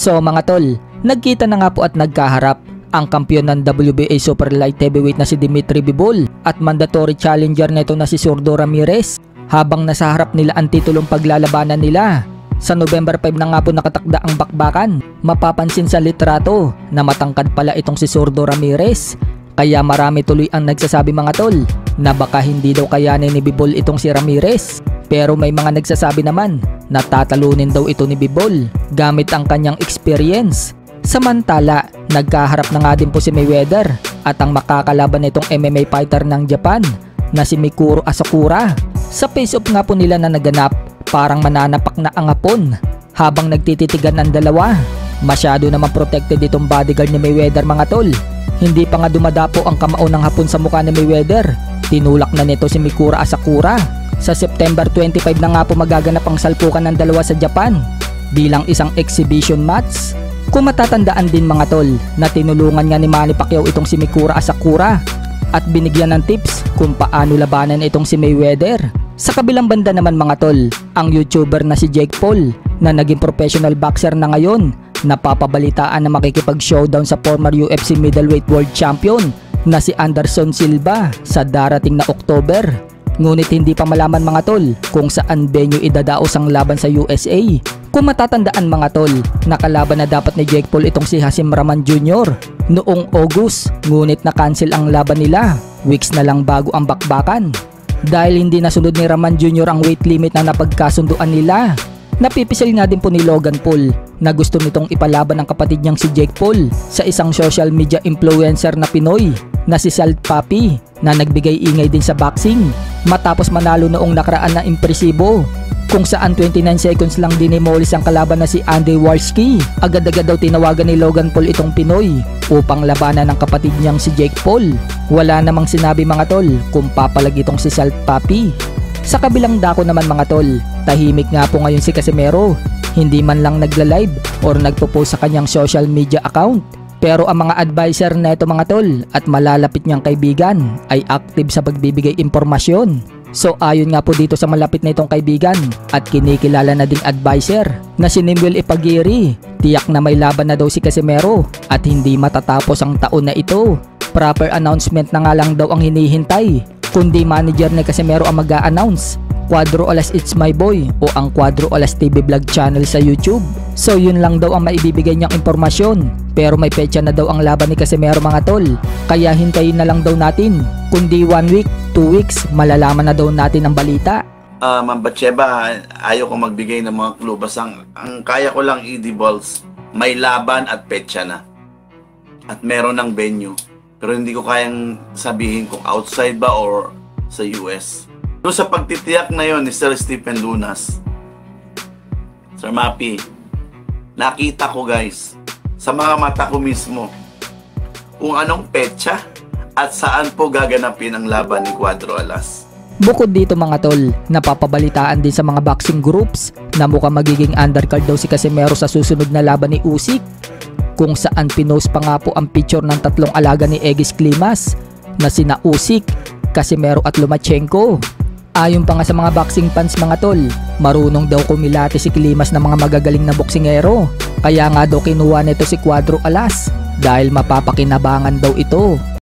So mga tol, nagkita na nga po at nagkaharap ang kampiyon ng WBA Super Light Heavyweight na si Dimitri Bivol at mandatory challenger nito na si Zurdo Ramirez habang nasa harap nila ang titulong paglalabanan nila. Sa November 5 na nga po nakatakda ang bakbakan. Mapapansin sa litrato na matangkad pala itong si Zurdo Ramirez. Kaya marami tuloy ang nagsasabi mga tol na baka hindi daw kayanin ni Bivol itong si Ramirez. Pero may mga nagsasabi naman na tatalunin daw ito ni Bivol gamit ang kanyang experience. Samantala, nagkaharap na nga din po si Mayweather at ang makakalaban nitong MMA fighter ng Japan na si Mikuro Asakura. Sa face-off nga po nila na naganap, parang mananapak na ang hapon habang nagtititigan ng dalawa. Masyado naman protected itong bodyguard ni Mayweather mga tol. Hindi pa nga dumadapo ang kamao ng hapon sa mukha ni Mayweather. Tinulak na nito si Mikuro Asakura. Sa September 25 na nga po magaganap ang salpukan ng dalawa sa Japan bilang isang exhibition match. Kung matatandaan din mga tol na tinulungan nga ni Manny Pacquiao itong si Mikuro Asakura at binigyan ng tips kung paano labanan itong si Mayweather. Sa kabilang banda naman mga tol, ang YouTuber na si Jake Paul na naging professional boxer na ngayon, napapabalitaan na makikipag-showdown sa former UFC middleweight world champion na si Anderson Silva sa darating na October. Ngunit hindi pa malaman mga tol kung saan venue idadaos ang laban sa USA. Kung matatandaan mga tol, nakalaban na dapat ni Jake Paul itong si Hasim Rahman Jr. noong August, ngunit na-cancel ang laban nila weeks na lang bago ang bakbakan. Dahil hindi nasunod ni Rahman Jr. ang weight limit na napagkasunduan nila. Napipisil nga din po ni Logan Paul na gusto nitong ipalaban ang kapatid niyang si Jake Paul sa isang social media influencer na Pinoy na si Salt Papi na nagbigay ingay din sa boxing matapos manalo noong nakaraan na impresibo kung saan 29 seconds lang dinemolis ang kalaban na si Andy Warski. Agad-agad daw tinawagan ni Logan Paul itong Pinoy upang labanan ng kapatid niyang si Jake Paul. Wala namang sinabi mga tol kung papalag itong si Salt Papi. Sa kabilang dako naman mga tol, tahimik nga po ngayon si Casimero. Hindi man lang nagla-live or nagpo-post sa kanyang social media account. Pero ang mga advisor na ito mga tol at malalapit niyang kaibigan ay active sa pagbibigay impormasyon. So ayon nga po dito sa malapit na itong kaibigan at kinikilala na ding advisor na si Nimwell Ipagiri, tiyak na may laban na daw si Casimero at hindi matatapos ang taon na ito. Proper announcement na nga lang daw ang hinihintay, kundi manager ni Casimero ang mag-a-announce. Cuadro Alas It's My Boy o ang Cuadro Alas TV vlog channel sa YouTube. So yun lang daw ang maibibigay niyang impormasyon. Pero may petsa na daw ang laban ni Casimero mga tol. Kaya hintayin na lang daw natin. Kundi 1 week, 2 weeks, malalaman na daw natin ang balita. Ma'am Batsheba, ayaw ko magbigay ng mga clue. Basta ang kaya ko lang i-divulge, may laban at petsa na. At meron ng venue. Pero hindi ko kayang sabihin kung outside ba or sa US. Doon sa pagtitiyak na yon ni Sir Stephen Lunas, Sir Mapi, nakita ko guys, sa mga mata ko mismo, kung anong petsa at saan po gaganapin ang laban ni Cuadro Alas. Bukod dito mga tol, napapabalitaan din sa mga boxing groups na mukhang magiging undercard daw si Casimero sa susunod na laban ni Usyk, kung saan pinost pa nga po ang picture ng tatlong alaga ni Egis Klimas na sina Usyk, Casimero at Lomachenko. Ayon pa nga sa mga boxing fans mga tol, marunong daw kumilati si Klimas ng mga magagaling na boksingero. Kaya nga daw kinuha nito si Cuadro Alas dahil mapapakinabangan daw ito.